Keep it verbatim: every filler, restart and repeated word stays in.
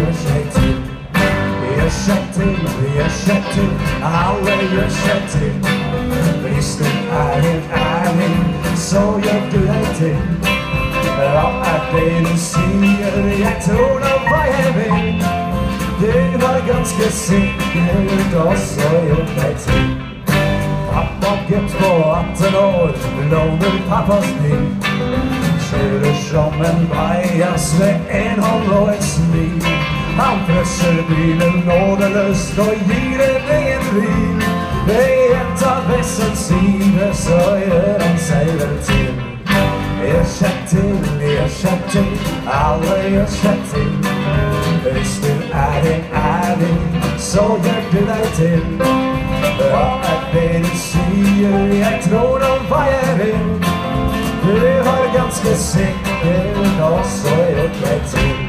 gjør seg til. Gjør seg til, gjør seg til, alle gjør seg til. Hvis du er helt ærlig, så gjør du deg til. Hva er det du sier? Jeg tror nå hva jeg vil. Du var ganske sikkert også gjort deg til. Pappa gutt på atten år, låner pappas bil. Kjører som en bajas med en hånd og et smil. Han presser bilen nådeløst og gir den ingen hvil. Ved hjelp av vessens side så gjør han seg vel til. Gjør seg til, gjør seg til, alle gjør seg til. Hvis du er en ærlig, så gjør du deg til. Hva er det du sier? Jeg tror nå hva jeg vil. Du har ganske sikkert også gjort deg til.